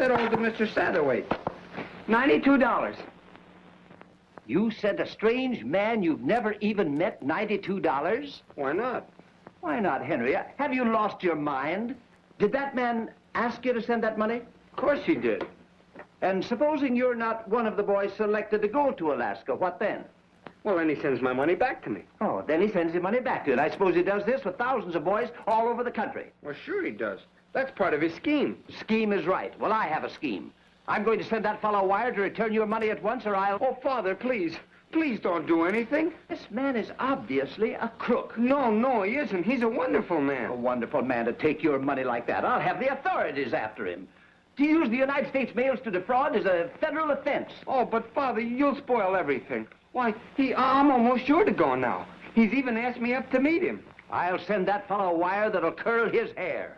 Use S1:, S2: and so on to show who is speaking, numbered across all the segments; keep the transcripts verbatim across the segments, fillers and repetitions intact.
S1: That owed to Mister Satterwhite. ninety-two dollars.
S2: You sent a strange man you've never even met ninety-two dollars?
S1: Why not?
S2: Why not, Henry? Have you lost your mind? Did that man ask you to send that money?
S1: Of course he did.
S2: And supposing you're not one of the boys selected to go to Alaska, what then?
S1: Well, then he sends my money back to me.
S2: Oh, then he sends your money back to you. And I suppose he does this with thousands of boys all over the country.
S1: Well, sure he does. That's part of his scheme.
S2: Scheme is right. Well, I have a scheme. I'm going to send that fellow a wire to return your money at once, or I'll...
S1: Oh, Father, please. Please don't do anything.
S2: This man is obviously a crook.
S1: No, no, he isn't. He's a wonderful man.
S2: A wonderful man to take your money like that. I'll have the authorities after him. To use the United States mails to defraud is a federal offense.
S1: Oh, but, Father, you'll spoil everything. Why, he, I'm almost sure to go now. He's even asked me up to meet him.
S2: I'll send that fellow a wire that'll curl his hair.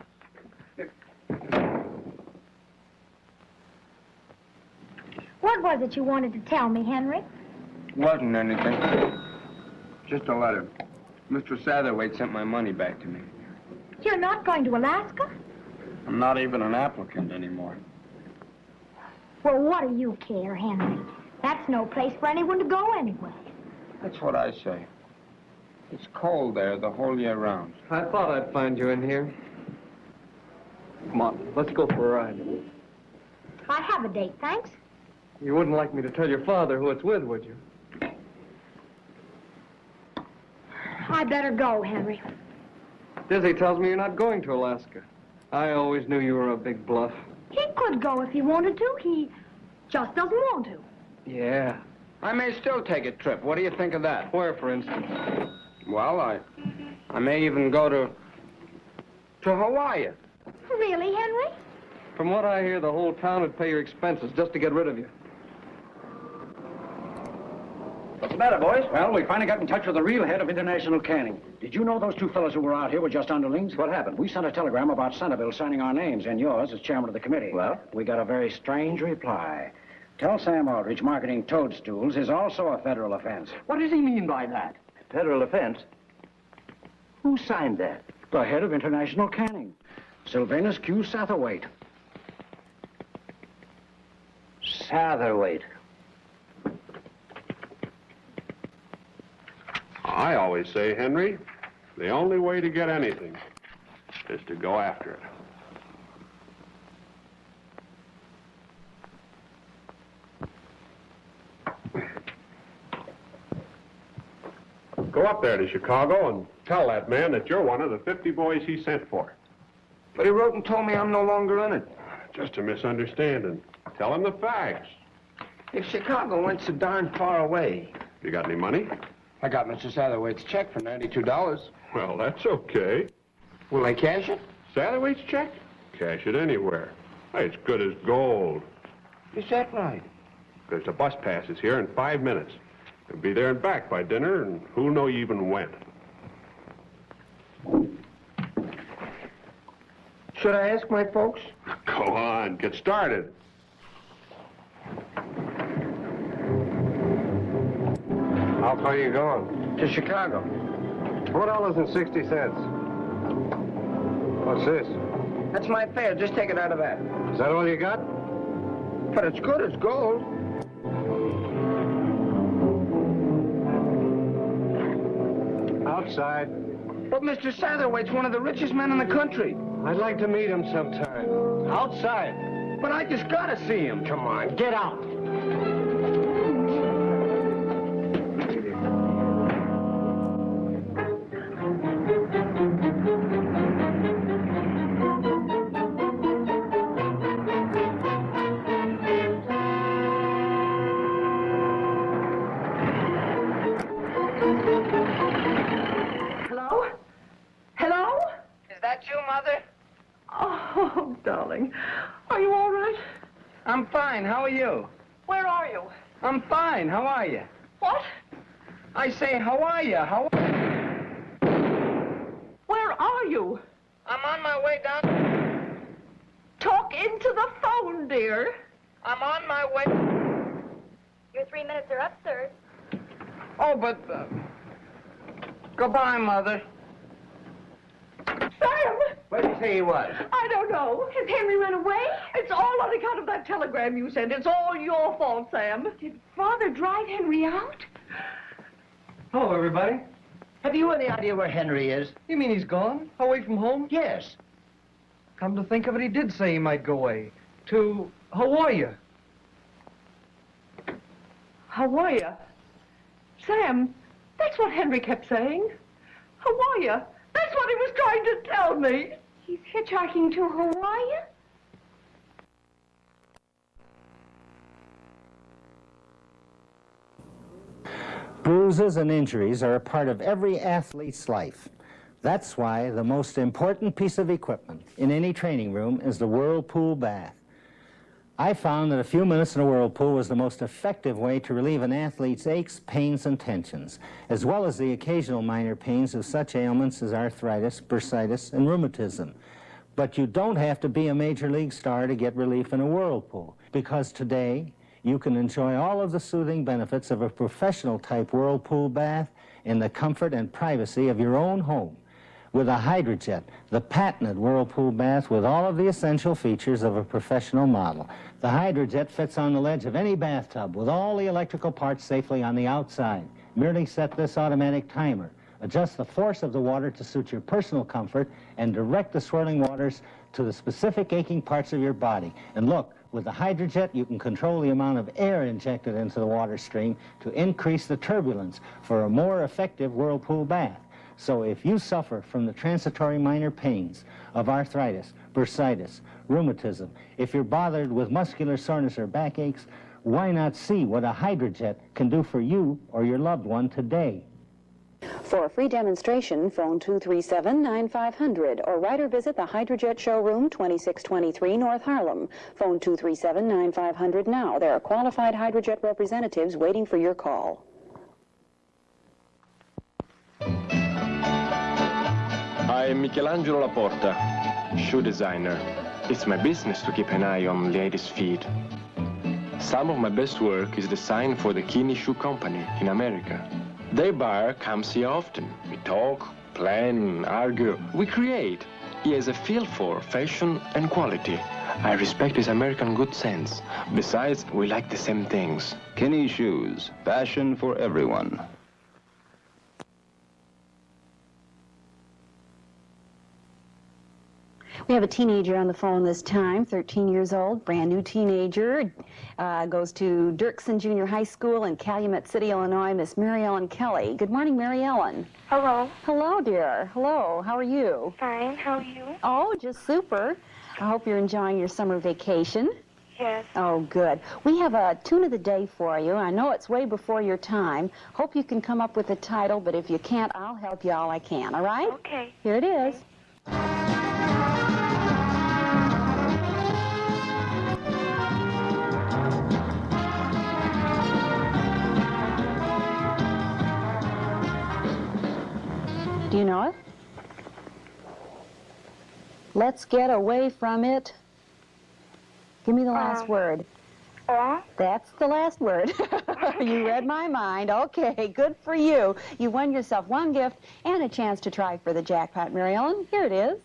S3: What was it you wanted to tell me, Henry?
S1: Wasn't anything. Just a letter. Mister Satterwhite sent my money back to me.
S3: You're not going to Alaska?
S1: I'm not even an applicant anymore.
S3: Well, what do you care, Henry? That's no place for anyone to go anyway.
S1: That's what I say. It's cold there the whole year round. I thought I'd find you in here. Come on, let's go for a ride.
S3: I have a date, thanks.
S1: You wouldn't like me to tell your father who it's with, would you?
S3: I better go, Henry.
S1: Dizzy tells me you're not going to Alaska. I always knew you were a big bluff.
S3: He could go if he wanted to. He just doesn't want to.
S1: Yeah. I may still take a trip. What do you think of that? Where, for instance? Well, I... I may even go to... to Hawaii.
S3: Really, Henry?
S1: From what I hear, the whole town would pay your expenses just to get rid of you.
S4: What's the matter, boys? Well, we finally got in touch with the real head of international canning. Did you know those two fellows who were out here were just underlings? What happened? We sent a telegram about Centerville signing our names and yours as chairman of the committee. Well? We got a very strange reply. Tell Sam Aldrich marketing toadstools is also a federal offense.
S2: What does he mean by that? Federal offense? Who signed that?
S4: The head of international canning, Sylvanus Q. Satterwhite.
S2: Satterwhite.
S5: I always say, Henry, the only way to get anything is to go after it. Go up there to Chicago and tell that man that you're one of the fifty boys he sent for.
S1: But he wrote and told me I'm no longer in it.
S5: Just a misunderstanding. Tell him the facts.
S1: If Chicago went so darn far away...
S5: You got any money?
S1: I got Mister Satterwhite's check for ninety-two dollars.
S5: Well, that's okay.
S1: Will I cash it?
S5: Satterwhite's check? Cash it anywhere. It's good as gold.
S1: Is that right?
S5: There's a bus passes here in five minutes. You'll be there and back by dinner, and who'll know you even went.
S1: Should I ask my folks?
S5: Go on, get started.
S1: How far are you going? To Chicago. Four dollars and sixty cents. What's this? That's my fare. Just take it out of that. Is that all you got? But it's good as gold. Outside. But Mister Satterwhite's one of the richest men in the country. I'd like to meet him sometime. Outside. But I just gotta see him. Come on, get out.
S6: Oh, darling. Are you all right?
S1: I'm fine. How are you?
S6: Where are you?
S1: I'm fine. How are you?
S6: What?
S1: I say, how are you? How...
S6: Where are you?
S1: I'm on my way down...
S6: Talk into the phone, dear.
S1: I'm on my way...
S3: Your three minutes are up, sir.
S1: Oh, but... Uh... Goodbye, Mother.
S6: Sam!
S2: Where did he say he was?
S6: I don't know. Has Henry run away? It's all that telegram you sent. It's all your fault, Sam.
S7: Did Father drive Henry out?
S1: Hello, everybody.
S2: Have you any idea where Henry is?
S1: You mean he's gone? Away from home?
S2: Yes.
S1: Come to think of it, he did say he might go away. To Hawaii.
S6: Hawaii? Sam, that's what Henry kept saying. Hawaii? That's what he was trying to tell me.
S7: He's hitchhiking to Hawaii?
S8: Bruises and injuries are a part of every athlete's life. That's why the most important piece of equipment in any training room is the whirlpool bath. I found that a few minutes in a whirlpool was the most effective way to relieve an athlete's aches, pains, and tensions, as well as the occasional minor pains of such ailments as arthritis, bursitis, and rheumatism. But you don't have to be a major league star to get relief in a whirlpool, because today you can enjoy all of the soothing benefits of a professional-type whirlpool bath in the comfort and privacy of your own home with a Hydrojet, the patented whirlpool bath with all of the essential features of a professional model. The Hydrojet fits on the ledge of any bathtub with all the electrical parts safely on the outside. Merely set this automatic timer. Adjust the force of the water to suit your personal comfort and direct the swirling waters to the specific aching parts of your body. And look, with the Hydrojet, you can control the amount of air injected into the water stream to increase the turbulence for a more effective whirlpool bath. So if you suffer from the transitory minor pains of arthritis, bursitis, rheumatism, if you're bothered with muscular soreness or backaches, why not see what a Hydrojet can do for you or your loved one today?
S9: For a free demonstration, phone two three seven, nine five hundred or write or visit the Hydrojet showroom, twenty-six twenty-three North Harlem. Phone two three seven, nine five hundred now. There are qualified Hydrojet representatives waiting for your call.
S10: I'm Michelangelo Laporta, shoe designer. It's my business to keep an eye on ladies' feet. Some of my best work is designed for the Kinney Shoe Company in America. Their buyer comes here often. We talk, plan, argue. We create. He has a feel for fashion and quality. I respect his American good sense. Besides, we like the same things.
S11: Kinney Shoes, fashion for everyone.
S9: We have a teenager on the phone this time, thirteen years old, brand new teenager, uh, goes to Dirksen Junior High School in Calumet City, Illinois, Miss Mary Ellen Kelly. Good morning, Mary Ellen.
S12: Hello.
S9: Hello, dear. Hello. How are you?
S12: Fine. How are you?
S9: Oh, just super. I hope you're enjoying your summer vacation.
S12: Yes.
S9: Oh, good. We have a tune of the day for you. I know it's way before your time. Hope you can come up with a title, but if you can't, I'll help you all I can, all right?
S12: Okay.
S9: Here it is. Do you know it? Let's get away from it. Give me the last
S12: Um,
S9: word.
S12: Or?
S9: That's the last word. You read my mind. Okay, good for you. You won yourself one gift and a chance to try for the jackpot, Mary Ellen. Here it is.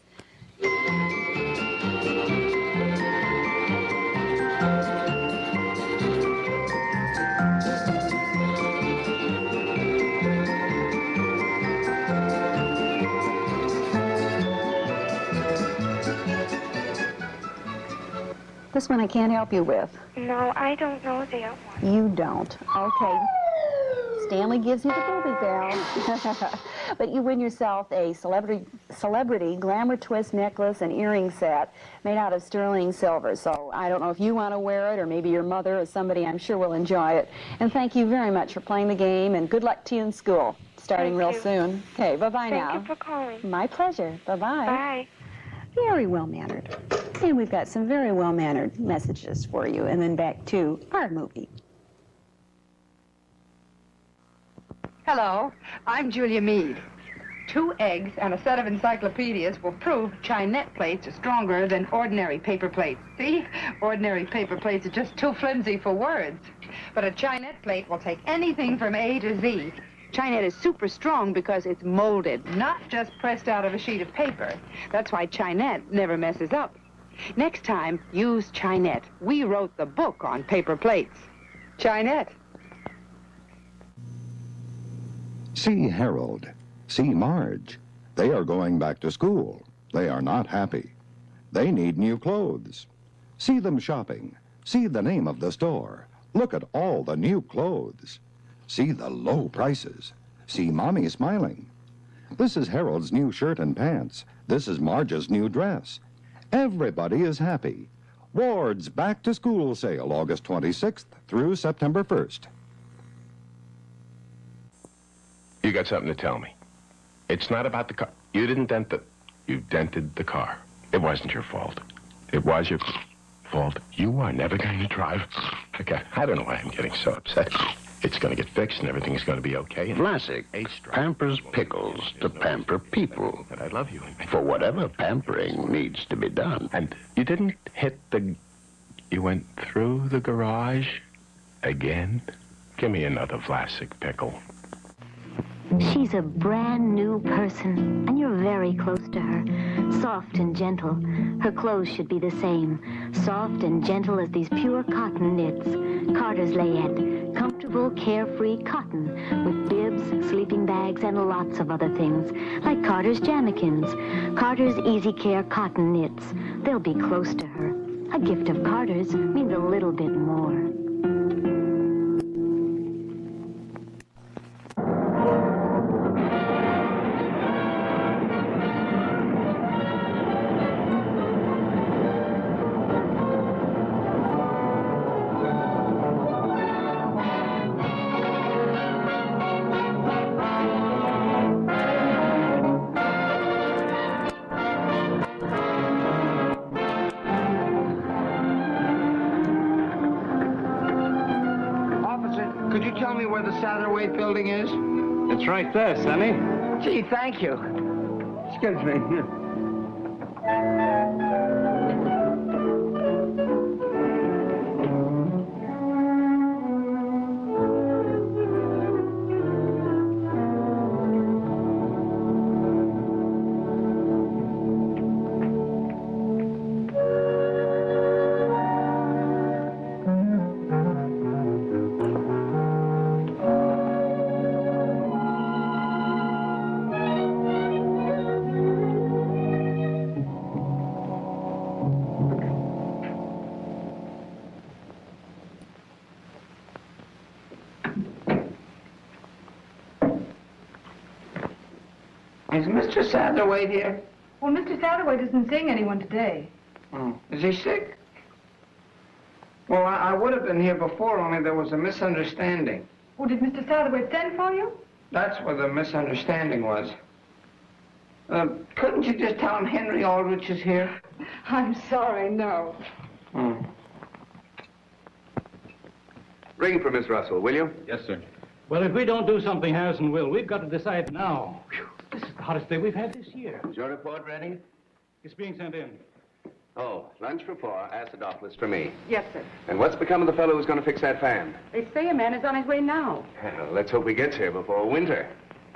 S9: This one I can't help you with.
S12: No, I don't know that one.
S9: You don't. Okay. Stanley gives you the booby bell. But you win yourself a celebrity celebrity glamour twist necklace and earring set made out of sterling silver. So I don't know if you want to wear it or maybe your mother or somebody I'm sure will enjoy it. And thank you very much for playing the game and good luck to you in school starting
S12: Thank
S9: real
S12: you.
S9: soon. Okay, bye-bye now.
S12: Thank you for calling.
S9: My pleasure. Bye-bye.
S12: Bye.
S9: Very well-mannered. And we've got some very well-mannered messages for you. And then back to our movie.
S13: Hello, I'm Julia Mead. Two eggs and a set of encyclopedias will prove Chinette plates are stronger than ordinary paper plates. See? Ordinary paper plates are just too flimsy for words. But a Chinette plate will take anything from A to Z. Chinette is super strong because it's molded, not just pressed out of a sheet of paper. That's why Chinette never messes up. Next time, use Chinette. We wrote the book on paper plates. Chinette.
S14: See Harold. See Marge. They are going back to school. They are not happy. They need new clothes. See them shopping. See the name of the store. Look at all the new clothes. See the low prices. See Mommy smiling. This is Harold's new shirt and pants. This is Marge's new dress. Everybody is happy. Ward's Back to School sale, August twenty-sixth through September first.
S15: You got something to tell me. It's not about the car. You didn't dent the... You dented the car. It wasn't your fault. It was your fault. You are never going to drive. Okay, I don't know why I'm getting so upset. It's going to get fixed and everything's going to be okay. And
S16: Vlasic pampers pickles to pamper people.
S15: But I love you.
S16: For whatever pampering needs to be done.
S15: And you didn't hit the... You went through the garage again? Give me another Vlasic pickle.
S17: She's a brand new person, and you're very close to her. Soft and gentle. Her clothes should be the same. Soft and gentle as these pure cotton knits. Carter's Layette. Comfortable, carefree cotton with bibs, sleeping bags, and lots of other things, like Carter's Jamikins. Carter's Easy Care cotton knits. They'll be close to her. A gift of Carter's means a little bit more.
S1: Could you tell me where the Satterwhite building is?
S4: It's right there, Sonny.
S1: Gee, thank you. Excuse me. Is Mister Satterwhite here?
S6: Well, Mister Satterwhite isn't seeing anyone today.
S1: Oh, is he sick? Well, I, I would have been here before, only there was a misunderstanding.
S6: Well, did Mister Satterwhite send for you?
S1: That's where the misunderstanding was. Uh, couldn't you just tell him Henry Aldrich is here?
S6: I'm sorry, no.
S1: Oh.
S18: Ring for Miss Russell, will you?
S4: Yes, sir. Well, if we don't do something, Harrison will. We've got to decide now. Whew, this is the hottest day we've had this year.
S18: Is your report ready?
S4: It's being sent in.
S18: Oh, lunch for four, acidophilus for me.
S13: Yes, sir.
S18: And what's become of the fellow who's going to fix that fan?
S13: They say a man is on his way now.
S18: Well, let's hope he gets here before winter.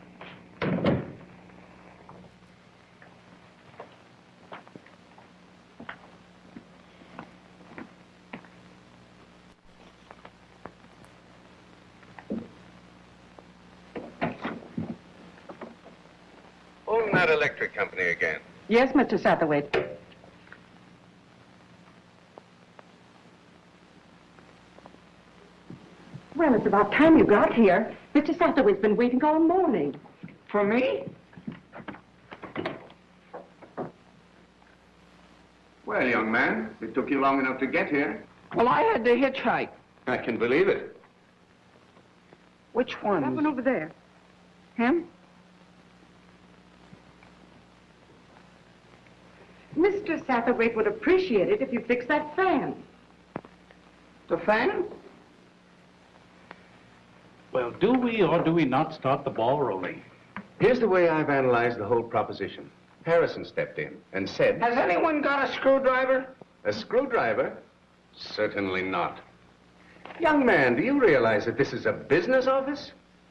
S18: Own that electric company again.
S13: Yes, Mister Satterwhite. Well, it's about time you got here. Mister Satterwhite's been waiting all morning.
S1: For me? Well, young man, it took you long enough to get here. Well, I had to hitchhike.
S18: I can believe it.
S1: Which one?
S13: That one over there. Him? Mister Satterwhite would appreciate it if you fixed that fan.
S1: The fan?
S4: Well, do we or do we not start the ball rolling?
S18: Here's the way I've analyzed the whole proposition. Harrison stepped in and said...
S1: Has anyone got a screwdriver?
S18: A screwdriver? Certainly not. Young man, do you realize that this is a business office?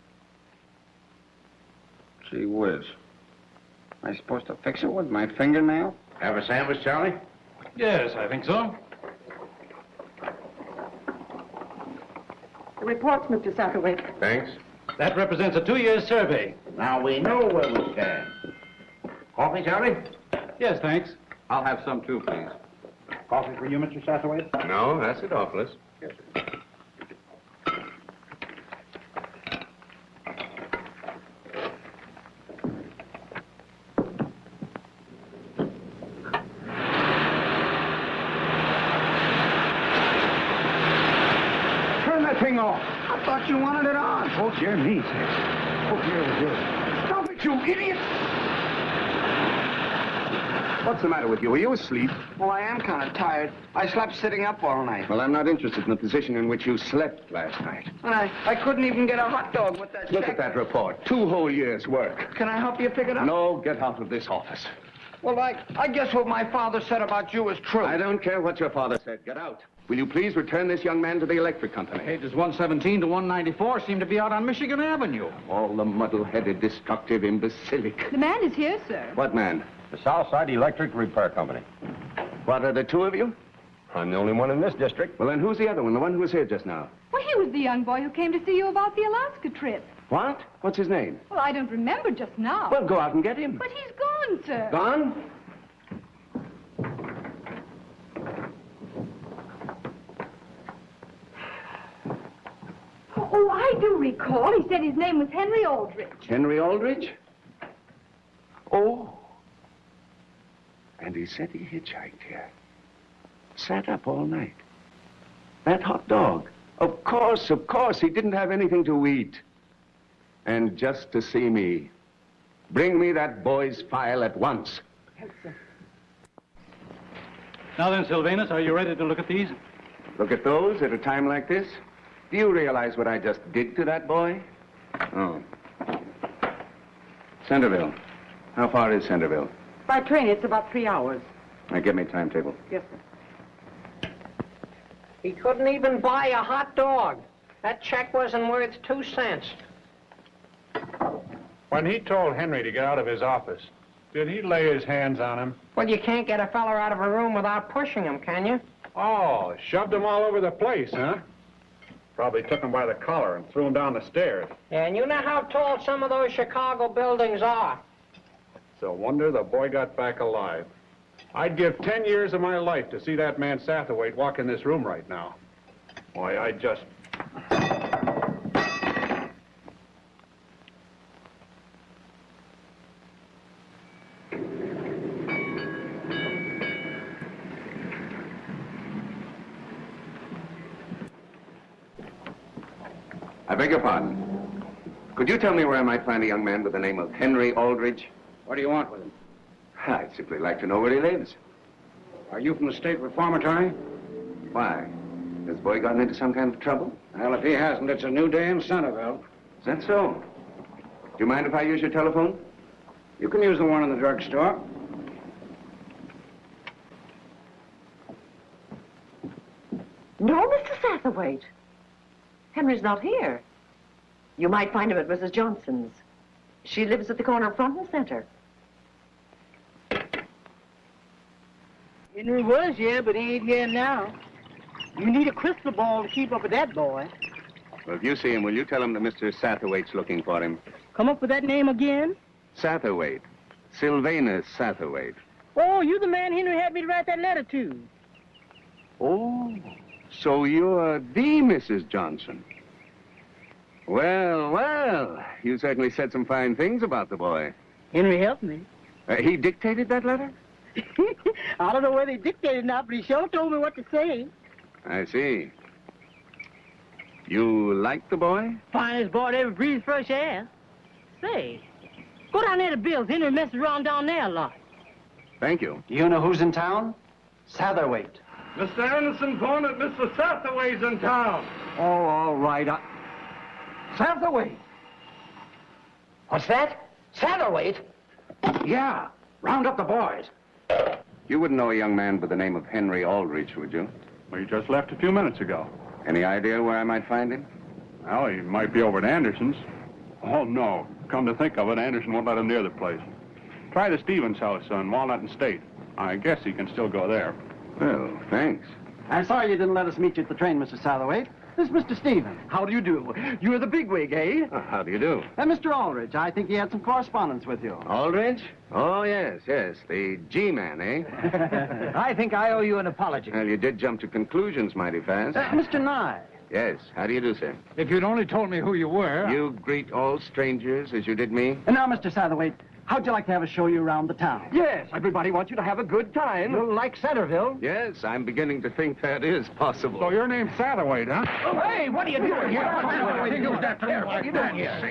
S1: Gee whiz. Am I supposed to fix it with my fingernail?
S18: Have a sandwich, Charlie?
S4: Yes, I think so.
S6: The reports, Mister Satterwhite.
S18: Thanks.
S4: That represents a two-year survey.
S2: Now we know where we stand. Coffee, Charlie?
S4: Yes, thanks.
S18: I'll have some too, please.
S4: Coffee for you, Mister Satterwhite?
S18: No, that's it, awfulest.
S4: Yes, sir.
S2: Thing off. I thought you wanted it on.
S4: Oh, dear me, sir. Oh, dear, oh, dear.
S2: Stop it, you idiot!
S18: What's the matter with you? Are you asleep?
S2: Well, I am kind of tired. I slept sitting up all night.
S18: Well, I'm not interested in the position in which you slept last night.
S2: And I, I couldn't even get a hot dog with that
S18: Look
S2: check.
S18: at that report. Two whole years' work.
S2: Can I help you pick it up?
S18: No, get out of this office.
S2: Well, I, I guess what my father said about you is true.
S18: I don't care what your father said. Get out. Will you please return this young man to the electric company?
S4: Pages one seventeen to one ninety-four seem to be out on Michigan Avenue.
S18: All the muddle-headed, destructive, imbecilic.
S7: The man is here, sir.
S18: What man?
S1: The Southside Electric Repair Company.
S18: What, are there two of you?
S1: I'm the only one in this district.
S18: Well, then who's the other one? The one who was here just now?
S7: Well, he was the young boy who came to see you about the Alaska trip.
S18: What? What's his name?
S7: Well, I don't remember just now.
S18: Well, go out and get him.
S7: But he's gone, sir.
S18: Gone?
S7: Oh, I do recall. He said his name was Henry Aldrich.
S18: Henry Aldrich? Oh. And he said he hitchhiked here. Sat up all night. That hot dog. Of course, of course, he didn't have anything to eat. And just to see me. Bring me that boy's file at once.
S7: Yes, sir.
S4: Now then, Sylvanus, are you ready to look at these?
S18: Look at those at a time like this? Do you realize what I just did to that boy? Oh. Centerville. How far is Centerville?
S6: By train, it's about three hours.
S18: Now, give me a timetable.
S6: Yes, sir.
S19: He couldn't even buy a hot dog. That check wasn't worth two cents.
S5: When he told Henry to get out of his office, did he lay his hands on him?
S19: Well, you can't get a fella out of a room without pushing him, can you?
S5: Oh, shoved him all over the place, huh? Probably took him by the collar and threw him down the stairs.
S19: And you know how tall some of those Chicago buildings are.
S5: It's a wonder the boy got back alive. I'd give ten years of my life to see that man Satterwhite walk in this room right now. Boy, I just...
S18: I beg your pardon. Could you tell me where I might find a young man with the name of Henry Aldrich?
S4: What do you want with him?
S18: I'd simply like to know where he lives.
S4: Are you from the state reformatory?
S18: Why? Has the boy gotten into some kind of trouble?
S4: Well, if he hasn't, it's a new day in Centerville.
S18: Is that so? Do you mind if I use your telephone?
S4: You can use the one in the drugstore.
S6: No, Mister Satterwhite. Henry's not here. You might find him at Missus Johnson's. She lives at the corner of Front and Center.
S19: Henry was here, but he ain't here now. You need a crystal ball to keep up with that boy.
S18: Well, if you see him, will you tell him that Mister Satterwhite's looking for him?
S19: Come up with that name again?
S18: Satterwhite. Sylvanus Satterwhite.
S19: Oh, you the man Henry had me to write that letter to.
S18: Oh, so you're the Missus Johnson. Well, well, you certainly said some fine things about the boy.
S19: Henry helped me.
S18: Uh, he dictated that letter?
S19: I don't know whether he dictated or not, but he sure told me what to say.
S18: I see. You like the boy?
S19: Finest boy that ever breathed fresh air. Say, go down there to Bill's. Henry messes around down there a lot.
S18: Thank you.
S4: You know who's in town? Satterwhite.
S1: Mister Anderson phoned that Mister Satterwhite's in town.
S4: Oh, all right. I... Satterwhite.
S19: What's that? Satterwhite?
S4: Yeah. Round up the boys.
S18: You wouldn't know a young man by the name of Henry Aldrich, would you?
S5: Well, he just left a few minutes ago.
S18: Any idea where I might find him?
S5: Well, he might be over at Anderson's. Oh, no. Come to think of it, Anderson won't let him near the place. Try the Stevens house on Walnut and State. I guess he can still go there.
S18: Well, thanks.
S4: I'm sorry you didn't let us meet you at the train, Mister Satterthwaite. This is Mister Stevens.
S2: How do you do? You're the bigwig, eh?
S18: Uh, how do you do?
S4: And Mister Aldrich, I think he had some correspondence with you.
S18: Aldrich? Oh, yes, yes. The G-man, eh?
S2: I think I owe you an apology.
S18: Well, you did jump to conclusions mighty fast.
S4: Uh, Mister Nye.
S18: Yes. How do you do, sir?
S5: If you'd only told me who you were...
S18: You greet all strangers as you did me?
S4: And now, Mister Satterthwaite, how'd you like to have us show you around the town?
S2: Yes, everybody wants you to have a good time. You like Centerville.
S18: Yes, I'm beginning to think that is possible.
S5: So your name's Satterthwaite, huh?
S2: Oh, hey, what are you doing here?
S5: Come on,
S2: What are you
S5: use that to
S2: doing?
S5: me
S2: What are you doing here?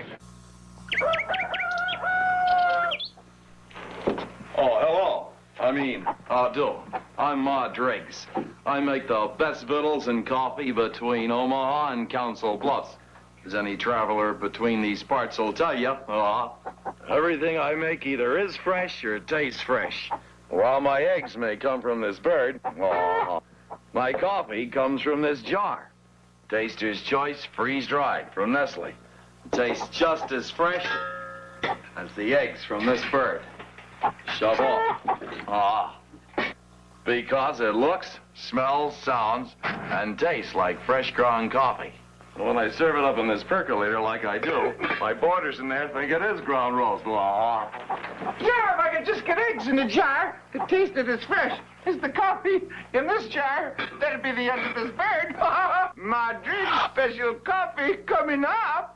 S20: Oh, hello. I mean, how do? I'm Ma Driggs. I make the best victuals and coffee between Omaha and Council Bluffs. As any traveler between these parts will tell you, uh, everything I make either is fresh or tastes fresh. While my eggs may come from this bird, uh, my coffee comes from this jar. Taster's Choice freeze-dried from Nestle. It tastes just as fresh as the eggs from this bird. Shove off. Ah. Because it looks, smells, sounds, and tastes like fresh ground coffee. When I serve it up in this percolator like I do, my boarders in there think it is ground roast. Ah.
S21: Yeah, if I could just get eggs in a jar that tasted as fresh as the coffee in this jar, that'd be the end of this bird. My dream special coffee coming up.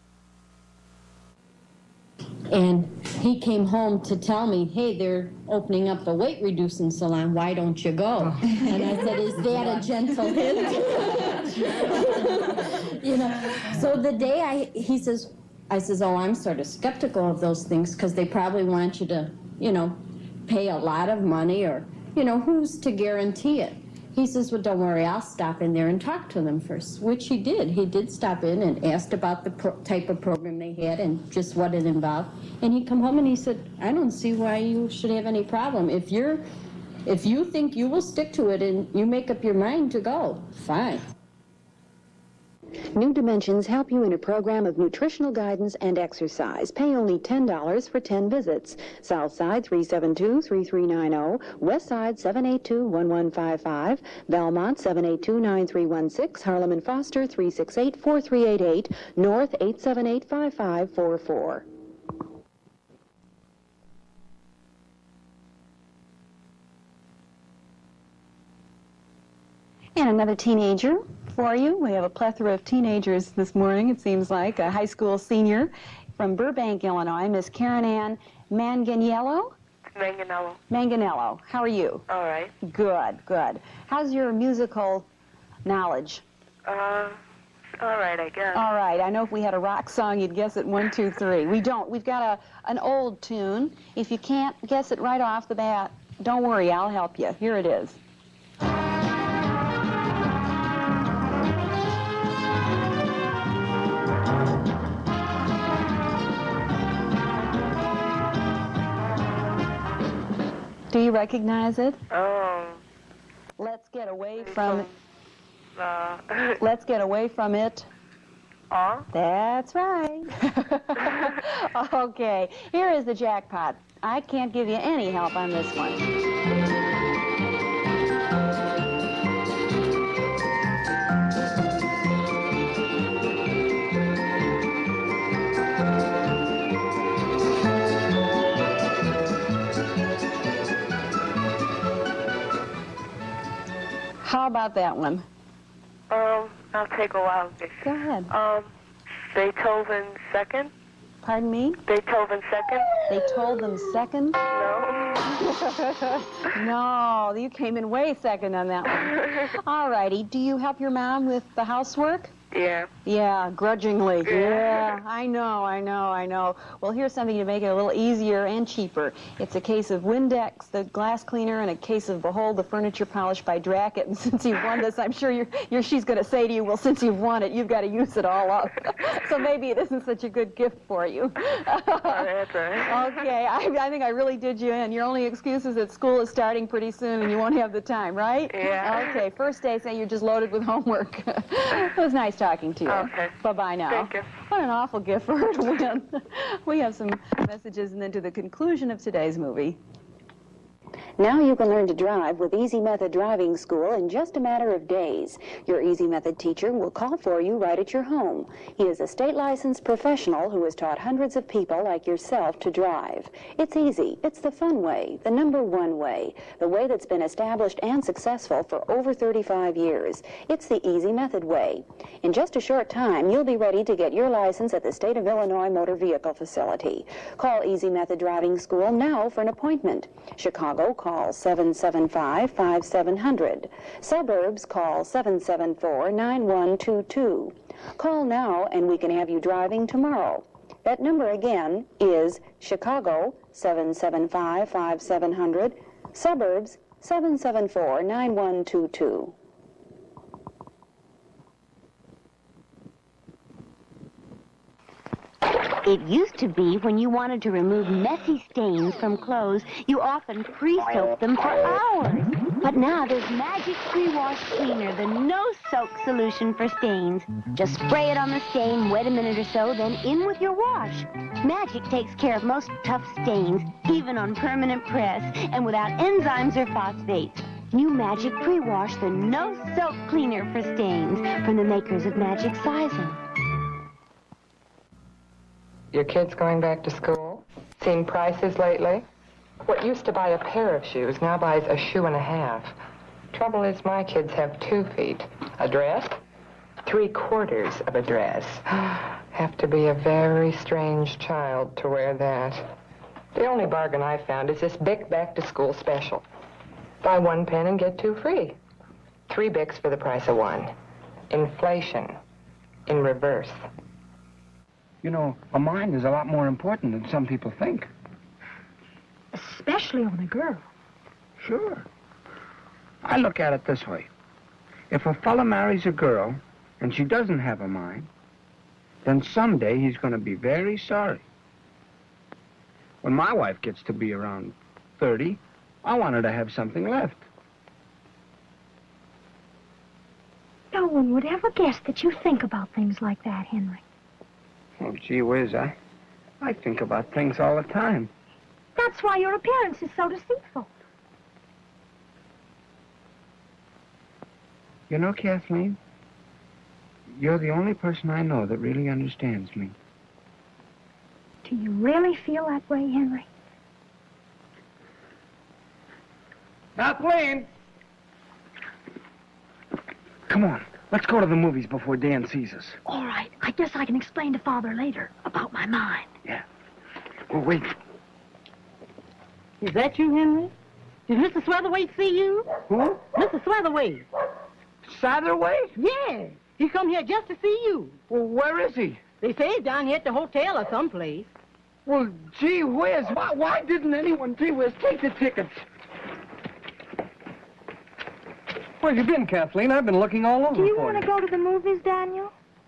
S22: And he came home to tell me, hey, they're opening up a weight-reducing salon. Why don't you go? And I said, is that a gentle hint? You know, so the day I, he says, I says, oh, I'm sort of skeptical of those things because they probably want you to, you know, pay a lot of money or, you know, who's to guarantee it? He says, well, don't worry, I'll stop in there and talk to them first, which he did. He did stop in and asked about the pro type of program they had and just what it involved. And he come home and he said, I don't see why you should have any problem. If you're, if you think you will stick to it and you make up your mind to go, fine.
S23: New Dimensions help you in a program of nutritional guidance and exercise. Pay only ten dollars for ten visits. South Side three seven two, three three nine zero, West Side seven eight two, one one five five, Belmont seven eight two, nine three one six, Harlem and Foster three six eight, four three eight eight, North eight seven eight, five five four four.
S9: And another teenager for you. We have a plethora of teenagers this morning, it seems like. A high school senior from Burbank, Illinois, Miss Karen Ann Manganiello.
S12: Manganello.
S9: Manganello. How are you?
S12: All right.
S9: Good, good. How's your musical knowledge?
S12: Uh, all right, I guess.
S9: All right. I know if we had a rock song, you'd guess it one, two, three. We don't. We've got a an old tune. If you can't guess it right off the bat, don't worry, I'll help you. Here it is. Do you recognize it?
S12: Oh.
S9: Let's get away from it.
S12: Uh,
S9: Let's get away from it.
S12: Aw?
S9: That's right. Okay, here is the jackpot. I can't give you any help on this one. How about that one?
S12: Um, I'll take a wild guess.
S9: Go ahead.
S12: Um, Beethoven second?
S9: Pardon me?
S12: Beethoven second?
S9: They told them second?
S12: No.
S9: No, you came in way second on that one. All righty. Do you help your mom with the housework?
S12: Yeah.
S9: Yeah, grudgingly.
S12: Yeah.
S9: Yeah, I know, I know, I know. Well, here's something to make it a little easier and cheaper. It's a case of Windex, the glass cleaner, and a case of Behold, the furniture polish by Dracket. And since you've won this, I'm sure you're, you're, she's going to say to you, well, since you've won it, you've got to use it all up. So maybe it isn't such a good gift for you.
S12: That's right.
S9: Okay, I, I think I really did you in. Your only excuse is that school is starting pretty soon and you won't have the time, right?
S12: Yeah.
S9: Okay, first day, say you're just loaded with homework. It was nice talking to you.
S12: Okay.
S9: Bye-bye now.
S12: Thank you.
S9: What an awful gift for her to win. We have some messages and then to the conclusion of today's movie.
S23: Now you can learn to drive with Easy Method Driving School in just a matter of days. Your Easy Method teacher will call for you right at your home. He is a state-licensed professional who has taught hundreds of people like yourself to drive. It's easy. It's the fun way, the number one way, the way that's been established and successful for over thirty-five years. It's the Easy Method way. In just a short time, you'll be ready to get your license at the State of Illinois Motor Vehicle Facility. Call Easy Method Driving School now for an appointment. Chicago, call seven seven five, five seven zero zero. Suburbs, call seven seven four, nine one two two. Call now and we can have you driving tomorrow. That number again is Chicago, seven seven five, five seven zero zero. Suburbs, seven seven four, nine one two two.
S17: It used to be when you wanted to remove messy stains from clothes, you often pre-soaked them for hours. But now there's Magic Pre-Wash Cleaner, the no-soak solution for stains. Just spray it on the stain, wait a minute or so, then in with your wash. Magic takes care of most tough stains, even on permanent press, and without enzymes or phosphates. New Magic Pre-Wash, the no-soak cleaner for stains, from the makers of Magic Sizing.
S3: Your kid's going back to school? Seen prices lately? What used to buy a pair of shoes now buys a shoe and a half. Trouble is, my kids have two feet. A dress? Three quarters of a dress. Have to be a very strange child to wear that. The only bargain I found is this Bic back-to-school special. Buy one pen and get two free. Three Bics for the price of one. Inflation. In reverse.
S4: You know, a mind is a lot more important than some people think.
S8: Especially on a girl.
S4: Sure. I look at it this way. If a fella marries a girl and she doesn't have a mind, then someday he's going to be very sorry. When my wife gets to be around thirty, I want her to have something left.
S8: No one would ever guess that you think about things like that, Henry.
S4: Oh, gee whiz, I, I think about things all the time.
S8: That's why your appearance is so deceitful.
S4: You know, Kathleen, you're the only person I know that really understands me.
S8: Do you really feel that way, Henry?
S4: Kathleen! Come on, let's go to the movies before Dan sees us.
S8: All right, I guess I can explain to Father later about my mind.
S4: Yeah. Well, wait.
S19: Is that you, Henry? Did Mister Sweatherwaite see you?
S4: Who?
S19: Mister Sweatherwaite.
S4: Satterwhite?
S19: Yeah. He come here just to see you.
S4: Well, where is he?
S19: They say he's down here at the hotel or someplace.
S4: Well, gee whiz, why, why didn't anyone, gee whiz, take the tickets? Where have you been, Kathleen? I've been looking all over
S8: Do you
S4: for
S8: want to go to the movies, Daniel?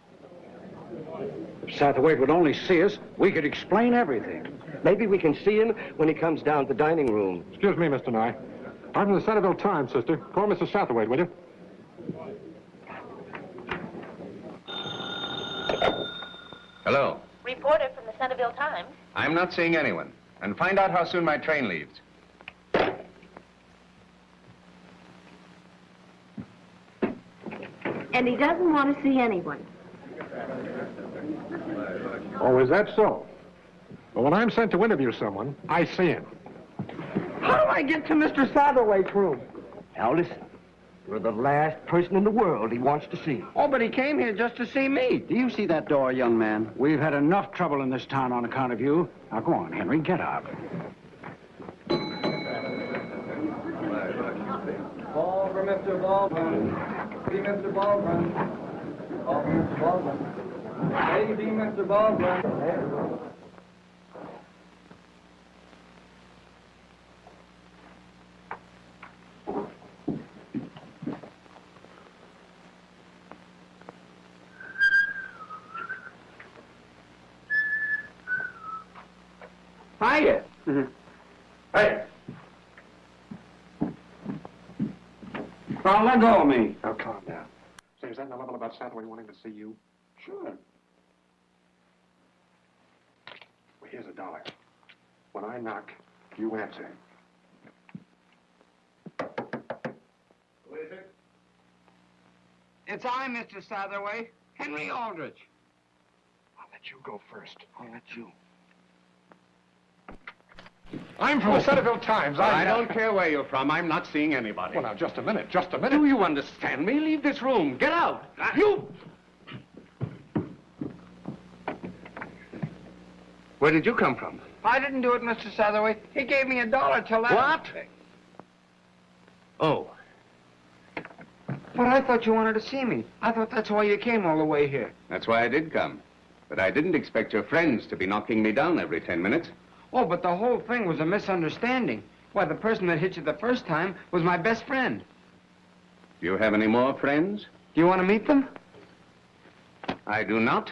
S4: If Satterwhite would only see us, we could explain everything.
S1: Maybe we can see him when he comes down to the dining room.
S5: Excuse me, Mister Nye. I'm from the Centerville Times, sister. Call Missus Satterwhite, will you?
S10: Hello.
S24: Reporter from the Centerville Times.
S10: I'm not seeing anyone. And find out how soon my train leaves.
S6: And he doesn't want to see anyone.
S5: Oh, is that so? Well, when I'm sent to interview someone, I see him.
S4: How do I get to Mister Satterwhite's room?
S1: Now, listen. You're the last person in the world he wants to see.
S4: Oh, but he came here just to see me. Do you see that door, young man? We've had enough trouble in this town on account of you. Now, go on, Henry, get out.
S21: Ball for Mister Baldwin. See Mister Baldwin. Ball for Mister Baldwin. Hey, see Mister Baldwin.
S4: Hiya. Mm-hmm. Hey. Now, let go of me.
S5: Now, calm down. Say, is that the level about Satterwhite wanting to see you?
S4: Sure.
S5: Well, here's a dollar. When I knock, you answer.
S1: It's I, Mister Satterwhite. Henry Aldrich.
S5: I'll let you go first.
S1: I'll let you.
S5: I'm from
S1: Oh.
S5: the Centerville Times.
S1: Well,
S5: I'm-
S1: I don't care where you're from. I'm not seeing anybody.
S5: Well, now, just a minute, just a minute.
S1: Do you understand me? Leave this room. Get out. You! Where did you come from?
S21: I didn't do it, Mister Satterwhite. He gave me a dollar to let
S1: What? Oh.
S21: But I thought you wanted to see me. I thought that's why you came all the way here.
S10: That's why I did come. But I didn't expect your friends to be knocking me down every ten minutes.
S21: Oh, but the whole thing was a misunderstanding. Why, the person that hit you the first time was my best friend.
S10: Do you have any more friends?
S21: Do you want to meet them?
S10: I do not.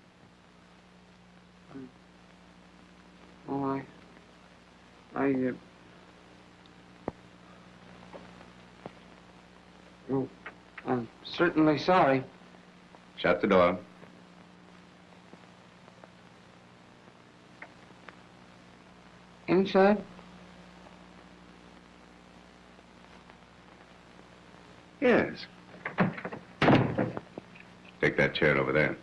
S21: Oh, I... I, uh... Oh, I'm certainly sorry.
S10: Shut the door.
S21: Inside?
S10: Yes. Take that chair over there.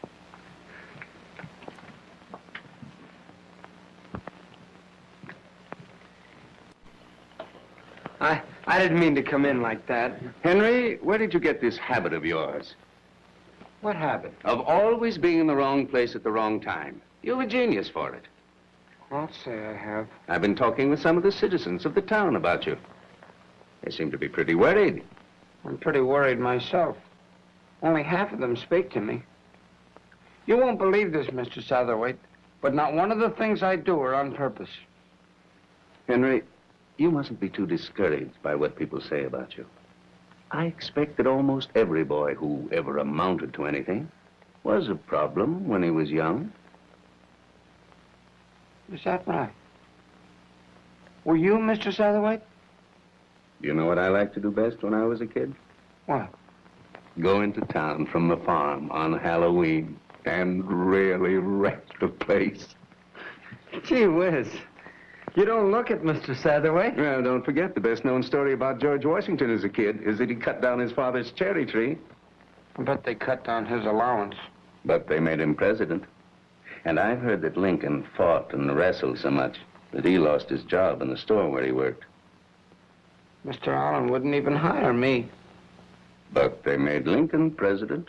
S21: I, I didn't mean to come in like that.
S10: Henry, where did you get this habit of yours?
S21: What habit?
S10: Of always being in the wrong place at the wrong time. You're a genius for it.
S21: I'll say I have.
S10: I've been talking with some of the citizens of the town about you. They seem to be pretty worried.
S21: I'm pretty worried myself. Only half of them speak to me. You won't believe this, Mister Satterwhite, but not one of the things I do are on purpose.
S10: Henry, you mustn't be too discouraged by what people say about you. I expect that almost every boy who ever amounted to anything was a problem when he was young.
S21: Is that right? Were you, Mister Satterwhite?
S10: Do you know what I liked to do best when I was a kid?
S21: What?
S10: Go into town from the farm on Halloween and really wreck the place.
S21: Gee whiz. You don't look it, Mister Satterwhite.
S10: Well, don't forget, the best-known story about George Washington as a kid is that he cut down his father's cherry tree.
S21: I bet they cut down his allowance.
S10: But they made him president. And I've heard that Lincoln fought and wrestled so much that he lost his job in the store where he worked.
S21: Mister Allen wouldn't even hire me.
S10: But they made Lincoln president.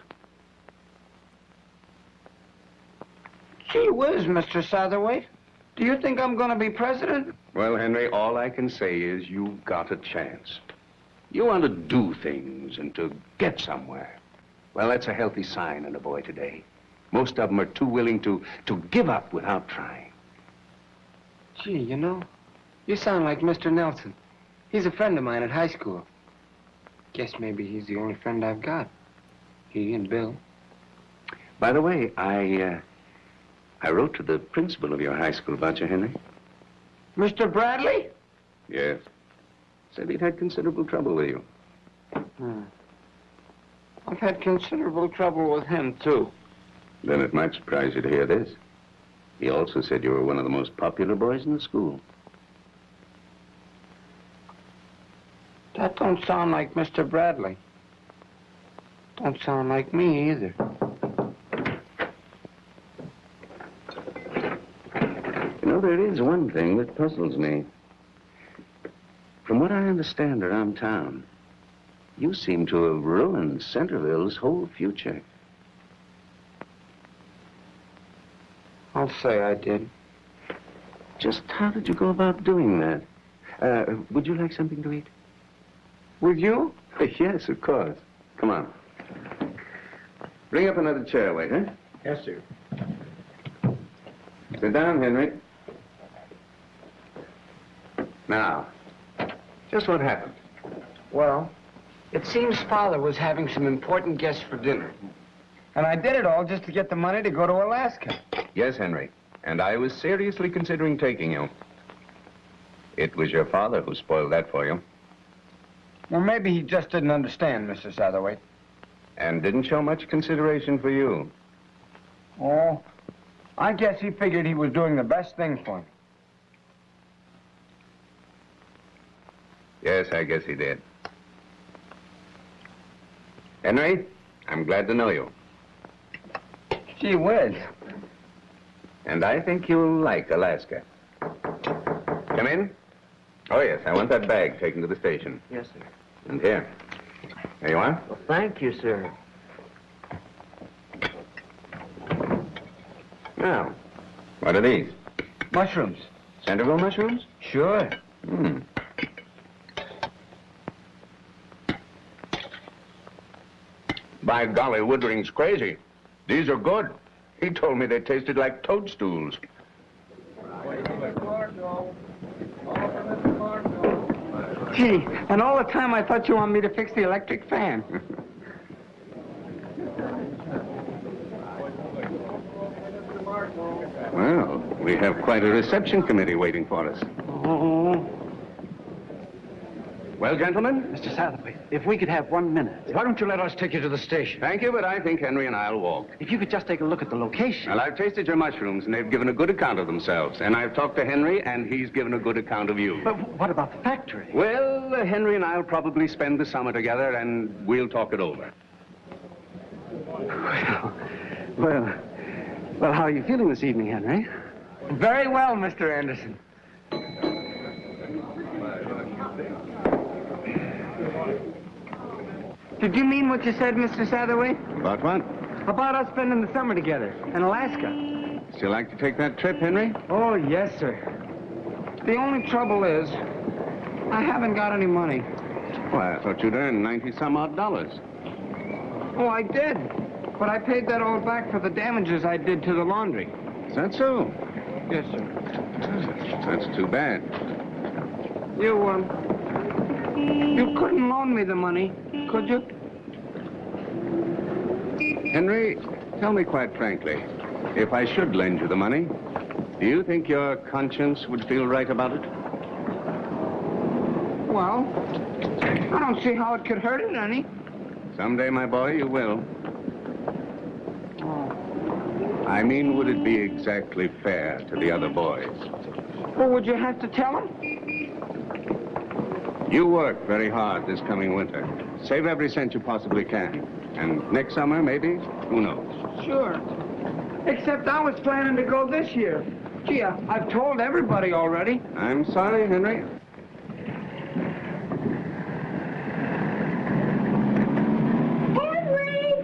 S21: Gee whiz, Mister Satterwhite. Do you think I'm going to be president?
S10: Well, Henry, all I can say is you've got a chance. You want to do things and to get somewhere. Well, that's a healthy sign in a boy today. Most of them are too willing to, to give up without trying.
S21: Gee, you know, you sound like Mister Nelson. He's a friend of mine at high school. Guess maybe he's the only friend I've got. He and Bill.
S10: By the way, I, uh, I wrote to the principal of your high school about you, Henry.
S21: Mister Bradley?
S10: Yes. Said he'd had considerable trouble with you.
S21: Hmm. I've had considerable trouble with him, too.
S10: Then it might surprise you to hear this. He also said you were one of the most popular boys in the school.
S21: That don't sound like Mister Bradley. Don't sound like me, either.
S10: You know, there is one thing that puzzles me. From what I understand around town, you seem to have ruined Centerville's whole future.
S21: I'll say I did.
S10: Just how did you go about doing that? Uh, would you like something to eat?
S21: With you?
S10: Yes, of course. Come on. Bring up another chair, waiter.
S5: Yes, sir.
S10: Sit down, Henry. Now, just what happened?
S21: Well, it seems Father was having some important guests for dinner. And I did it all just to get the money to go to Alaska.
S10: Yes, Henry. And I was seriously considering taking you. It was your father who spoiled that for you.
S21: Well, maybe he just didn't understand, Mister Satterwhite.
S10: And didn't show much consideration for you.
S21: Oh, I guess he figured he was doing the best thing for me.
S10: Yes, I guess he did. Henry, I'm glad to know you.
S1: Gee whiz.
S10: And I think you'll like Alaska. Come in. Oh, yes, I want that bag taken to the station.
S1: Yes, sir.
S10: And here. There you are.
S1: Well, thank you, sir.
S10: Now, what are these?
S1: Mushrooms.
S10: Centerville mushrooms?
S1: Sure.
S10: Hmm. By golly, Woodring's crazy. These are good. He told me they tasted like toadstools.
S1: Gee, and all the time I thought you wanted me to fix the electric fan.
S10: Well, we have quite a reception committee waiting for us.
S1: Oh.
S10: Well, gentlemen?
S4: Mister Satterwhite, if we could have one minute, why don't you let us take you to the station?
S10: Thank you, but I think Henry and I'll walk.
S4: If you could just take a look at the location.
S10: Well, I've tasted your mushrooms, and they've given a good account of themselves. And I've talked to Henry, and he's given a good account of you.
S4: But what about the factory?
S10: Well, uh, Henry and I'll probably spend the summer together, and we'll talk it over.
S4: Well, well, well, how are you feeling this evening, Henry?
S1: Very well, Mister Anderson. Did you mean what you said, Mister Satterwhite?
S10: About what?
S1: About us spending the summer together in Alaska.
S10: Still like to take that trip, Henry?
S1: Oh, yes, sir. The only trouble is, I haven't got any money.
S10: Why, I thought you'd earned ninety-some-odd dollars.
S1: Oh, I did. But I paid that all back for the damages I did to the laundry.
S10: Is that so?
S1: Yes, sir.
S10: That's too bad.
S1: You, um... You couldn't loan me the money, could you?
S10: Henry, tell me quite frankly, if I should lend you the money, do you think your conscience would feel right about it?
S1: Well, I don't see how it could hurt it any.
S10: Someday, my boy, you will.
S1: Oh.
S10: I mean, would it be exactly fair to the other boys?
S1: Well, would you have to tell them?
S10: You work very hard this coming winter. Save every cent you possibly can. And next summer, maybe? Who knows?
S1: Sure. Except I was planning to go this year. Gee, I- I've told everybody already.
S10: I'm sorry, Henry.
S8: Henry!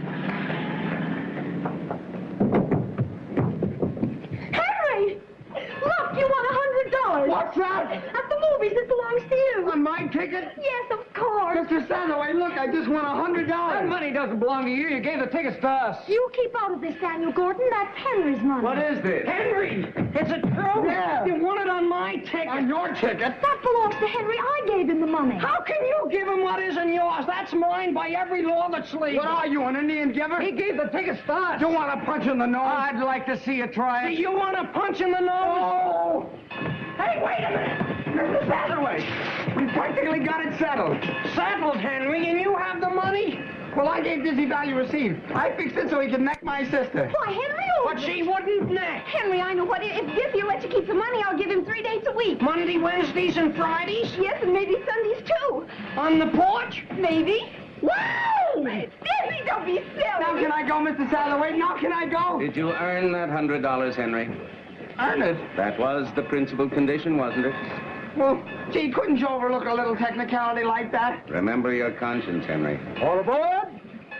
S8: Henry! Look, you won a hundred dollars.
S1: What's that?
S8: At the movies, it belongs to you.
S1: On my ticket?
S8: Yes, of course.
S1: Mister Satterwhite, look, I just won a hundred dollars. That money doesn't belong to you. You gave the tickets to us.
S8: You keep out of this, Daniel Gordon. That's Henry's money.
S1: What is this?
S4: Henry! It's a true!
S1: Yeah.
S4: You won it on my ticket!
S1: On your ticket?
S8: That belongs to Henry. I gave him the money.
S4: How can you give him what isn't yours? That's mine by every law that's legal.
S1: What are you, an Indian giver?
S4: He gave the tickets to us.
S1: You want a punch in the nose? I'd like to see you try
S4: Do
S1: it.
S4: you want a punch in the nose?
S1: Oh!
S4: Hey, wait a minute!
S1: Mister Satterwhite, we practically got it settled.
S4: Settled, Henry, and you have the money?
S1: Well, I gave Dizzy Value receipt. I fixed it so he could neck my sister.
S8: Why, Henry?
S4: But she wouldn't neck.
S8: Henry, I know what. If Dizzy lets you keep the money, I'll give him three days a week.
S4: Monday, Wednesdays, and Fridays?
S8: Yes, and maybe Sundays, too.
S4: On the porch?
S8: Maybe.
S4: Wow!
S8: Dizzy, don't be silly.
S1: Now can I go, Mister Satterwhite? Now can I go?
S10: Did you earn that hundred dollars, Henry?
S1: Earn it?
S10: That was the principal condition, wasn't it?
S1: Well, gee, couldn't you overlook a little technicality like that?
S10: Remember your conscience, Henry.
S1: All aboard?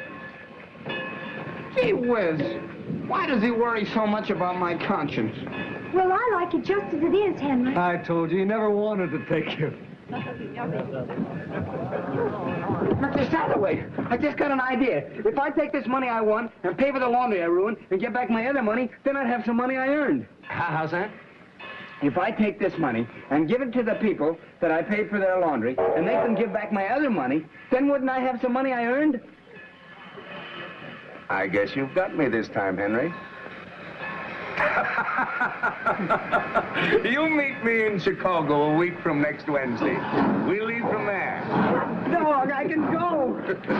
S1: Gee whiz, why does he worry so much about my conscience?
S8: Well, I like it just as it is, Henry.
S1: I told you, he never wanted to take you. Mister Satterwhite, I just got an idea. If I take this money I won and pay for the laundry I ruined and get back my other money, then I'd have some money I earned. How's that? If I take this money and give it to the people that I paid for their laundry and make them give back my other money, then wouldn't I have some money I earned?
S10: I guess you've got me this time, Henry. You meet me in Chicago a week from next Wednesday. We'll leave from there.
S1: Dog, I can go.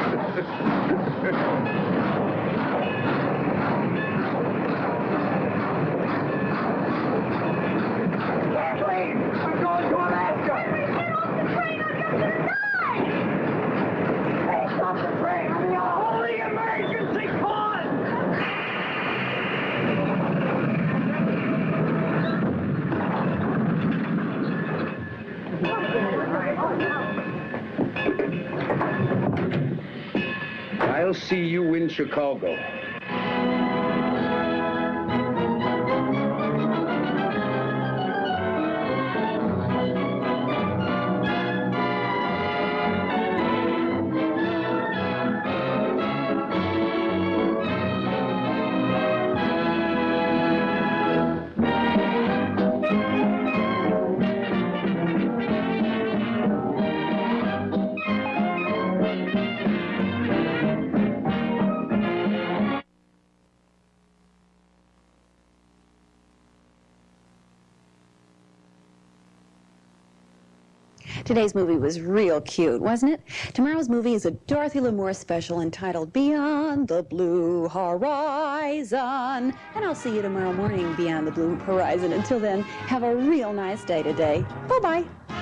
S1: Kathleen, I'm going to Alaska.
S8: Henry, get off the train or you're going to die.
S1: Hey, stop the train. I'm the
S18: I'll see you in Chicago.
S23: Today's movie was real cute, wasn't it? Tomorrow's movie is a Dorothy Lamour special entitled Beyond the Blue Horizon. And I'll see you tomorrow morning, Beyond the Blue Horizon. Until then, have a real nice day today. Bye-bye.